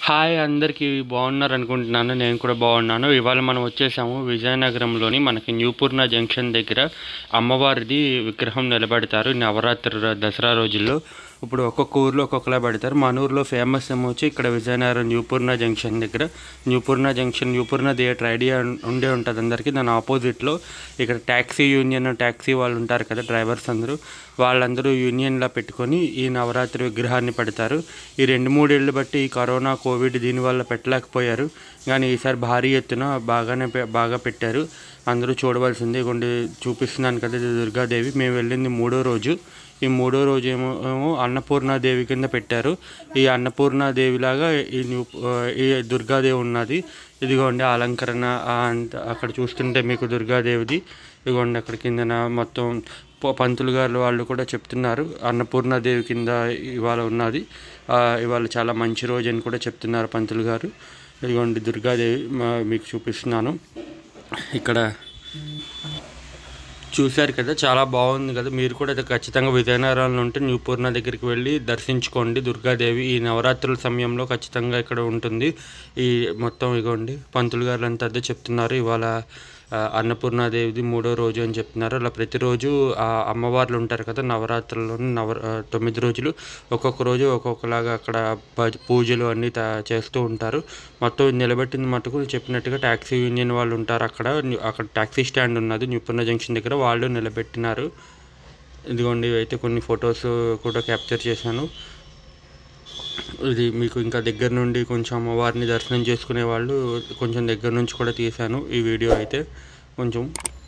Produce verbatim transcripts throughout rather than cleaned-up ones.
Hi అందరికీ బాగున్నారు అనుకుంటున్నాను. నేను కూడా బాగున్నాను. ఇవాళ మనం వచ్చేసాము విజయనగరంలోని మనకి న్యూపూర్ణ జంక్షన్ దగ్గర అమ్మవారిది విగ్రహం నిలబెడతారు నవరాత్రి దసరా రోజుల్లో. ఇప్పుడు ఒక్కొక్క ఊర్లో ఒక్కొక్కలా పెడతారు. మన ఊర్లో ఫేమస్ ఏమో వచ్చి ఇక్కడ విజయనగరం న్యూపూర్ణ జంక్షన్ దగ్గర New Purna junction New Purna theatre idea ఉండే ఉంటుంది అందరికీ. దాని ఆపోజిట్లో ఇక్కడ ట్యాక్సీ యూనియన్ ట్యాక్సీ వాళ్ళు ఉంటారు కదా, డ్రైవర్స్ అందరూ, వాళ్ళందరూ యూనియన్లా పెట్టుకొని ఈ నవరాత్రి విగ్రహాన్ని పెడతారు. ఈ రెండు మూడేళ్ళు బట్టి ఈ కరోనా కోవిడ్ దీనివల్ల పెట్టలేకపోయారు, కానీ ఈసారి భారీ ఎత్తున బాగానే బాగా పెట్టారు. అందరూ చూడవలసింది. కొన్ని చూపిస్తున్నాను కదా, ఇది దుర్గాదేవి. మేము వెళ్ళింది మూడో రోజు. ఈ మూడో రోజు ఏమో ఏమో అన్నపూర్ణాదేవి కింద పెట్టారు. ఈ అన్నపూర్ణాదేవిలాగా ఈ న్యూ ఈ దుర్గాదేవి ఉన్నది. ఇదిగోండి అలంకరణ అంత అక్కడ చూస్తుంటే మీకు దుర్గాదేవిది. ఇదిగోండి అక్కడ కిందన మొత్తం పంతులు గారు వాళ్ళు కూడా చెప్తున్నారు అన్నపూర్ణాదేవి కింద ఇవాళ ఉన్నది, ఇవాళ చాలా మంచి రోజు అని కూడా చెప్తున్నారు పంతులు గారు. ఇదిగోండి దుర్గాదేవి మీకు చూపిస్తున్నాను. ఇక్కడ చూశారు కదా, చాలా బాగుంది కదా. మీరు కూడా అయితే ఖచ్చితంగా విజయనగరంలో ఉంటే న్యూపూర్ణ దగ్గరికి వెళ్ళి దర్శించుకోండి దుర్గాదేవి. ఈ నవరాత్రుల సమయంలో ఖచ్చితంగా ఇక్కడ ఉంటుంది. ఈ మొత్తం ఇగోండి పంతులు గారు అంతా అదే చెప్తున్నారు, ఇవాళ అన్నపూర్ణాదేవిది మూడో రోజు అని చెప్తున్నారు. అలా ప్రతిరోజు ఆ అమ్మవార్లు ఉంటారు కదా నవరాత్రుల్లో, నవ తొమ్మిది రోజులు ఒక్కొక్క రోజు ఒక్కొక్కలాగా అక్కడ పూజలు అన్నీ చేస్తూ ఉంటారు. మొత్తం నిలబెట్టింది మటుకు చెప్పినట్టుగా ట్యాక్సీ యూనియన్ వాళ్ళు ఉంటారు అక్కడ. అక్కడ ట్యాక్సీ స్టాండ్ ఉన్నది న్యూపూర్ణ జంక్షన్ దగ్గర, వాళ్ళు నిలబెట్టినారు. ఇదిగోండి అయితే కొన్ని ఫొటోస్ కూడా క్యాప్చర్ చేశాను. ఇది మీకు ఇంకా దగ్గర నుండి కొంచెం అమ్మవారిని దర్శనం చేసుకునే వాళ్ళు కొంచెం దగ్గర నుంచి కూడా తీశాను ఈ వీడియో. అయితే కొంచెం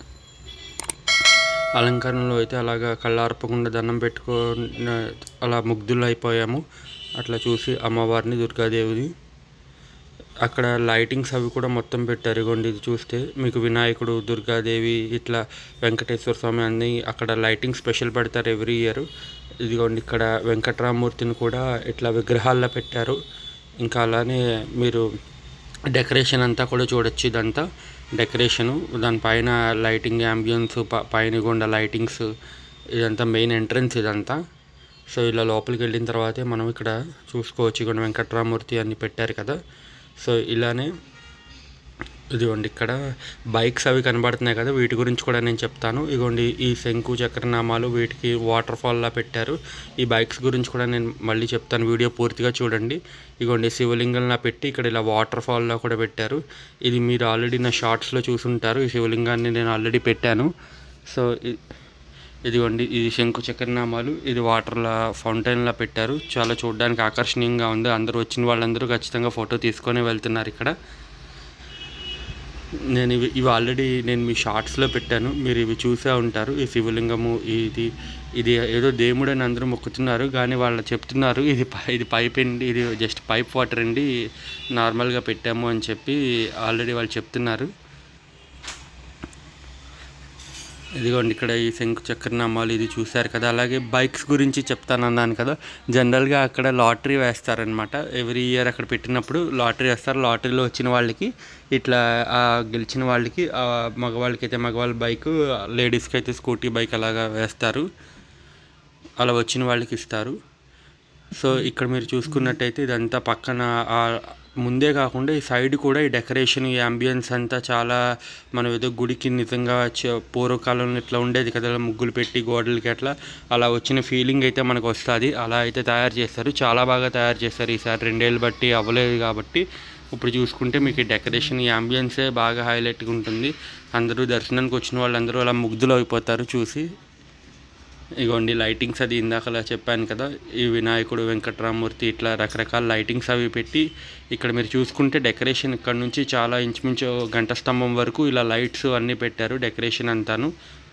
అలంకరణలో అయితే అలాగా కళ్ళార్పకుండా దండం పెట్టుకొని అలా ముగ్ధులు అయిపోయాము అట్లా చూసి అమ్మవారిని దుర్గాదేవిని. అక్కడ లైటింగ్స్ అవి కూడా మొత్తం పెట్టారు. ఇగోండి ఇది చూస్తే మీకు వినాయకుడు, దుర్గాదేవి, ఇట్లా వెంకటేశ్వర స్వామి అన్నీ అక్కడ లైటింగ్ స్పెషల్ పెడతారు ఎవ్రీ ఇయర్. ఇదిగోండి ఇక్కడ వెంకటరామూర్తిని కూడా ఇట్లా విగ్రహాల్లో పెట్టారు. ఇంకా అలానే మీరు డెకరేషన్ అంతా కూడా చూడొచ్చు. ఇదంతా డెకరేషను, దానిపైన లైటింగ్ యాంబియన్స్, పైన గుండా లైటింగ్స్, ఇదంతా మెయిన్ ఎంట్రన్స్ ఇదంతా. సో ఇలా లోపలికి వెళ్ళిన తర్వాతే మనం ఇక్కడ చూసుకోవచ్చు. ఇక్కడ వెంకటరామూర్తి అన్ని పెట్టారు కదా. సో ఇలానే ఇదిగోండి ఇక్కడ బైక్స్ అవి కనబడుతున్నాయి కదా, వీటి గురించి కూడా నేను చెప్తాను. ఇదిగోండి ఈ శంకు చక్రనామాలు వీటికి వాటర్ ఫాల్లా పెట్టారు. ఈ బైక్స్ గురించి కూడా నేను మళ్ళీ చెప్తాను, వీడియో పూర్తిగా చూడండి. ఇదిగోండి శివలింగంలా పెట్టి ఇక్కడ ఇలా వాటర్ ఫాల్లా కూడా పెట్టారు. ఇది మీరు ఆల్రెడీ నా షార్ట్స్లో చూసుంటారు. ఈ శివలింగాన్ని నేను ఆల్రెడీ పెట్టాను. సో ఇదిగోండి ఇది శంకు చక్రనామాలు, ఇది వాటర్లా ఫౌంటైన్లా పెట్టారు. చాలా చూడడానికి ఆకర్షణీయంగా ఉంది. అందరూ వచ్చిన వాళ్ళందరూ ఖచ్చితంగా ఫోటో తీసుకొని వెళ్తున్నారు ఇక్కడ. నేను ఇవి ఇవి ఆల్రెడీ నేను మీ షార్ట్స్లో పెట్టాను, మీరు ఇవి చూసే ఉంటారు. ఈ శివలింగము ఇది ఇది ఏదో దేవుడు అని అందరూ మొక్కుతున్నారు, కానీ వాళ్ళు చెప్తున్నారు ఇది ఇది పైప్ అండి, ఇది జస్ట్ పైప్ వాటర్ అండి, నార్మల్గా పెట్టాము అని చెప్పి ఆల్రెడీ వాళ్ళు చెప్తున్నారు. ఇదిగోండి ఇక్కడ ఈ శంకు చక్రనామాలు ఇది చూశారు కదా. అలాగే బైక్స్ గురించి చెప్తానన్నాను కదా, జనరల్గా అక్కడ లాటరీ వేస్తారనమాట. ఎవ్రీ ఇయర్ అక్కడ పెట్టినప్పుడు లాటరీ వేస్తారు. లాటరీలో వచ్చిన వాళ్ళకి ఇట్లా గెలిచిన వాళ్ళకి, మగవాళ్ళకి అయితే మగవాళ్ళ బైక్, లేడీస్కి అయితే స్కూటీ బైక్ అలాగా వేస్తారు. అలా వచ్చిన వాళ్ళకి ఇస్తారు. సో ఇక్కడ మీరు చూసుకున్నట్టయితే ఇదంతా పక్కన ముందే కాకుండా ఈ సైడ్ కూడా ఈ డెకరేషన్, ఈ అంబియన్స్ అంతా చాలా మనం ఏదో గుడికి నిజంగా పూర్వకాలంలో ఇట్లా ఉండేది కదా, ముగ్గులు పెట్టి గోడలకి అట్లా అలా వచ్చిన ఫీలింగ్ అయితే మనకు వస్తుంది. అలా అయితే తయారు చేస్తారు, చాలా బాగా తయారు చేస్తారు. ఈసారి రెండేళ్ళు బట్టి అవ్వలేదు కాబట్టి ఇప్పుడు చూసుకుంటే మీకు ఈ డెకరేషన్, ఈ అంబియన్సే బాగా హైలైట్గా ఉంటుంది. అందరూ దర్శనానికి వచ్చిన వాళ్ళందరూ అలా ముగ్ధులు అయిపోతారు చూసి. ఇగోండి లైటింగ్స్ అది ఇందాకలా చెప్పాను కదా, ఈ వినాయకుడు, వెంకటరామూర్తి, ఇట్లా రకరకాల లైటింగ్స్ అవి పెట్టి ఇక్కడ మీరు చూసుకుంటే డెకరేషన్ ఇక్కడ నుంచి చాలా ఇంచుమించు గంట స్తంభం వరకు ఇలా లైట్స్ అన్నీ పెట్టారు. డెకరేషన్ అంతాను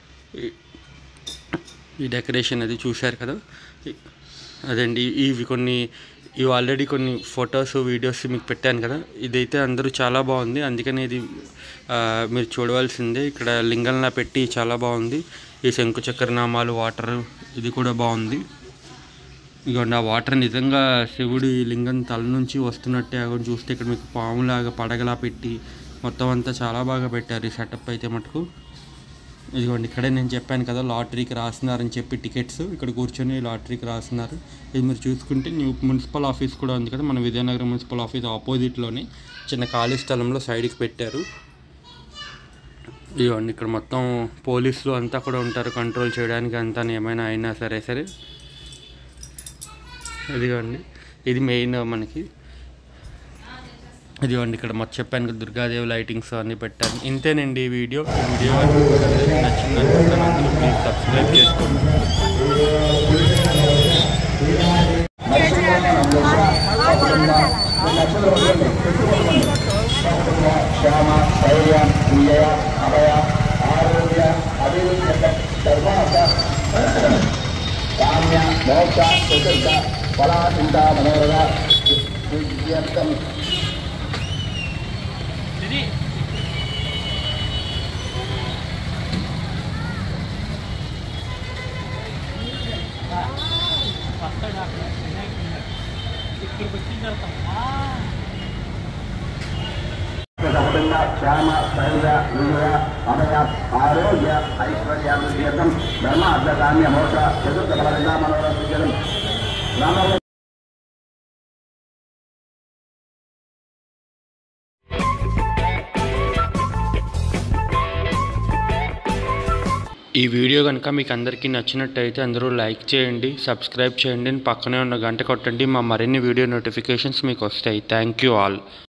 ఈ డెకరేషన్ అది చూశారు కదా. అదండి ఇవి కొన్ని ఇవి ఆల్రెడీ కొన్ని ఫొటోస్ వీడియోస్ మీకు పెట్టాను కదా. ఇదైతే అందరూ చాలా బాగుంది, అందుకని ఇది మీరు చూడవలసిందే. ఇక్కడ లింగంలా పెట్టి చాలా బాగుంది. ఈ శంకు చక్రనామాలు వాటర్ ఇది కూడా బాగుంది. ఇదిగోండి ఆ వాటర్ నిజంగా శివుడు ఈ లింగం తల నుంచి వస్తున్నట్టే అక్కడ చూస్తే ఇక్కడ మీకు పాములాగా పడగలా పెట్టి మొత్తం అంతా చాలా బాగా పెట్టారు ఈ సెటప్ అయితే మటుకు. ఇదిగోండి ఇక్కడే నేను చెప్పాను కదా లాటరీకి రాస్తున్నారని చెప్పి టికెట్స్ ఇక్కడ కూర్చొని లాటరీకి రాస్తున్నారు. ఇది మీరు చూసుకుంటే న్యూ మున్సిపల్ ఆఫీస్ కూడా ఉంది కదా, మన విజయనగరం మున్సిపల్ ఆఫీస్ ఆపోజిట్లోనే చిన్న ఖాళీ స్థలంలో సైడ్కి పెట్టారు. ఇదిగోండి ఇక్కడ మొత్తం పోలీసులు అంతా కూడా ఉంటారు కంట్రోల్ చేయడానికి, అంతా ఏమైనా అయినా సరే సరే. ఇదిగోండి ఇది మెయిన్ మనకి. ఇదిగోండి ఇక్కడ మొత్తం చెప్పాను కదా దుర్గాదేవి లైటింగ్స్ అన్నీ పెట్టాను. ఇంతేనండి ఈ వీడియో. ఈ వీడియో నచ్చింది అనుకుంటాను. అందరూ ప్లీజ్ సబ్స్క్రైబ్ చేసుకోండి. క్షేమ ధైర్య విజయ అభయ ఆరోగ్య అభివృద్ధి ధర్మార్థ కామ్య మోక్ష చతుర్థ ఫలా చింతా మనోరథ విద్యర్థం. క్షేమ ధైర్య విజయ అభయ ఆరోగ్య ఐశ్వర్యాభివృద్ధ్యర్థం ధర్మ అర్థకామ్య మోక్ష చతుర్థ ఫలదా మనోరథం. ఈ వీడియో కనుక మీకు అందరికీ నచ్చినట్టయితే అందరూ లైక్ చేయండి, సబ్స్క్రైబ్ చేయండి, పక్కనే ఉన్న గంట కొట్టండి. మా మరిన్ని వీడియో నోటిఫికేషన్స్ మీకు వస్తాయి. Thank you all.